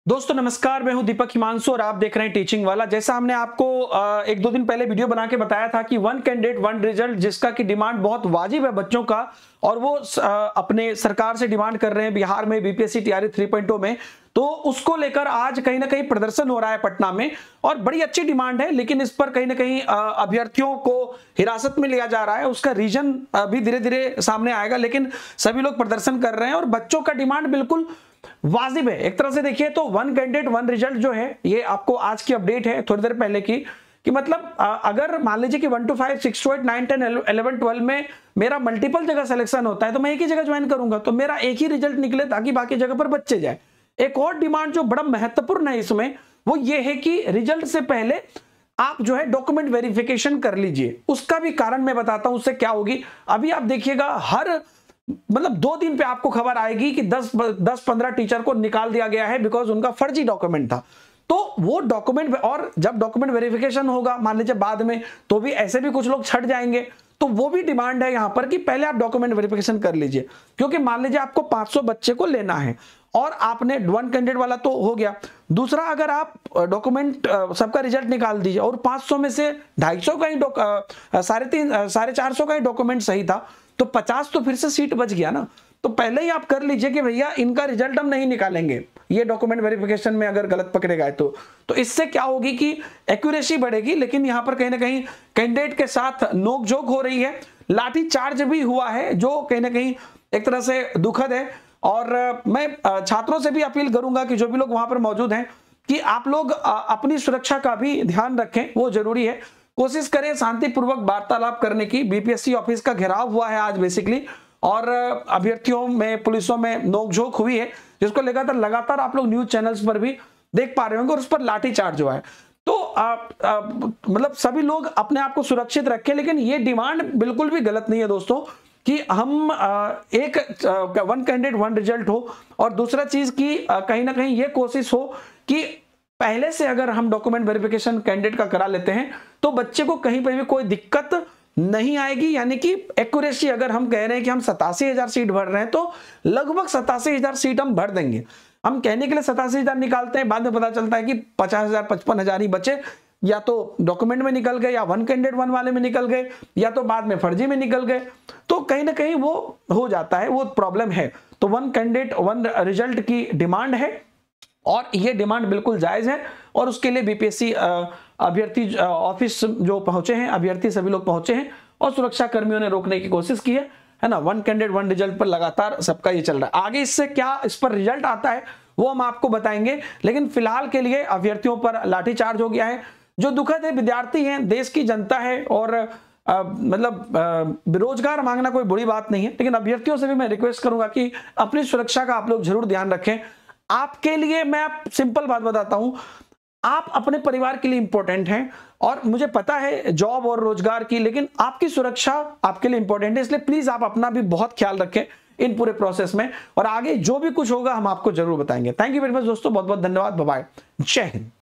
दोस्तों नमस्कार, मैं हूं दीपक हिमांशु और आप देख रहे हैं टीचिंग वाला। जैसा हमने आपको एक दो दिन पहले वीडियो बना के बताया था कि वन कैंडिडेट वन रिजल्ट, जिसका की डिमांड बहुत वाजिब है बच्चों का, और वो अपने सरकार से डिमांड कर रहे हैं बिहार में बीपीएससी टीआरई 3.0 में। तो उसको लेकर आज कहीं ना कहीं प्रदर्शन हो रहा है पटना में, और बड़ी अच्छी डिमांड है, लेकिन इस पर कहीं ना कहीं अभ्यर्थियों को हिरासत में लिया जा रहा है। उसका रीजन भी धीरे धीरे सामने आएगा, लेकिन सभी लोग प्रदर्शन कर रहे हैं और बच्चों का डिमांड बिल्कुल वाजिब है। एक तरह से देखिए तो वन कैंडिडेट वन रिजल्ट जो है, ये आपको आज की अपडेट है थोड़ी देर पहले की, कि मतलब अगर मान लीजिए कि 1 to 5, 6 to 8, 9, 10, 11, 12 में मेरा मल्टीपल जगह सिलेक्शन होता है, तो मैं एक ही जगह ज्वाइन करूंगा तो मेरा एक ही रिजल्ट निकले ताकि बाकी जगह पर बच्चे जाए। एक और डिमांड जो बड़ा महत्वपूर्ण है इसमें, वो ये है कि रिजल्ट से पहले आप जो है डॉक्यूमेंट वेरिफिकेशन कर लीजिए। उसका भी कारण मैं बताता हूं, उससे क्या होगी। अभी आप देखिएगा हर 2 दिन पे आपको खबर आएगी कि 10-15 टीचर को निकाल दिया गया है बिकॉज उनका फर्जी डॉक्यूमेंट था। तो वो डॉक्यूमेंट, और जब डॉक्यूमेंट वेरिफिकेशन होगा मान लीजिए बाद में, तो भी ऐसे भी कुछ लोग छट जाएंगे। तो वो भी डिमांड है यहां पर कि पहले आप डॉक्यूमेंट वेरिफिकेशन कर लीजिए, क्योंकि मान लीजिए आपको 500 बच्चे को लेना है और आपने वन कैंडिडेट वाला तो हो गया, दूसरा अगर आप डॉक्यूमेंट सबका रिजल्ट निकाल दीजिए और 500 में से 250 का ही 450 का ही डॉक्यूमेंट सही था, तो 50 तो फिर से सीट बच गया ना। तो पहले ही आप कर लीजिए कि भैया इनका रिजल्ट हम नहीं निकालेंगे, ये डॉक्यूमेंट वेरिफिकेशन में अगर गलत पकड़े गए तो इससे क्या होगी कि एक्यूरेसी बढ़ेगी। लेकिन यहां पर कहीं ना कहीं कैंडिडेट के साथ नोकझोंक हो रही है, लाठी चार्ज भी हुआ है, जो कहीं ना कहीं एक तरह से दुखद है। और मैं छात्रों से भी अपील करूंगा कि जो भी लोग वहां पर मौजूद हैं, कि आप लोग अपनी सुरक्षा का भी ध्यान रखें, वो जरूरी है। कोशिश करें शांतिपूर्वक वार्तालाप करने की। बीपीएससी ऑफिस का घेराव हुआ है आज बेसिकली, और अभ्यर्थियों में पुलिसों में नोकझोंक हुई है, जिसको लेकर लगातार आप लोग न्यूज चैनल्स पर भी देख पा रहे होंगे, और उस पर लाठीचार्ज हुआ है। तो मतलब सभी लोग अपने आप को सुरक्षित रखें। लेकिन ये डिमांड बिल्कुल भी गलत नहीं है दोस्तों, कि हम एक वन कैंडिडेट वन रिजल्ट हो, और दूसरा चीज की कहीं ना कहीं ये कोशिश हो कि पहले से अगर हम डॉक्यूमेंट वेरिफिकेशन कैंडिडेट का करा लेते हैं तो बच्चे को कहीं पर भी कोई दिक्कत नहीं आएगी। यानी कि एक्यूरेसी, अगर हम कह रहे हैं कि हम 87,000 सीट भर रहे हैं, तो लगभग 87,000 सीट हम भर देंगे। हम कहने के लिए 87,000 निकालते हैं, बाद में पता चलता है कि 50,000 55,000 ही बचे, या तो डॉक्यूमेंट में निकल गए, या वन कैंडिडेट वन वाले में निकल गए, या तो बाद में फर्जी में निकल गए। तो कहीं ना कहीं वो हो जाता है, वो प्रॉब्लम है। तो वन कैंडिडेट वन रिजल्ट की डिमांड है, और ये डिमांड बिल्कुल जायज है, और उसके लिए बीपीएससी अभ्यर्थी ऑफिस जो पहुंचे हैं, अभ्यर्थी सभी लोग पहुंचे हैं, और सुरक्षा कर्मियों ने रोकने की कोशिश की है ना। वन कैंडिडेट वन रिजल्ट पर लगातार सबका ये चल रहा है। आगे इससे क्या इस पर रिजल्ट आता है वो हम आपको बताएंगे, लेकिन फिलहाल के लिए अभ्यर्थियों पर लाठीचार्ज हो गया है, जो दुखद है। विद्यार्थी हैं, देश की जनता है, और बेरोजगार मांगना कोई बुरी बात नहीं है, लेकिन अभ्यर्थियों से भी मैं रिक्वेस्ट करूंगा कि अपनी सुरक्षा का आप लोग जरूर ध्यान रखें। आपके लिए मैं आप सिंपल बात बताता हूं, आप अपने परिवार के लिए इंपॉर्टेंट हैं, और मुझे पता है जॉब और रोजगार की, लेकिन आपकी सुरक्षा आपके लिए इंपॉर्टेंट है। इसलिए प्लीज आप अपना भी बहुत ख्याल रखें इन पूरे प्रोसेस में, और आगे जो भी कुछ होगा हम आपको जरूर बताएंगे। थैंक यू वेरी मच दोस्तों, बहुत बहुत धन्यवाद, बाय बाय, जय हिंद।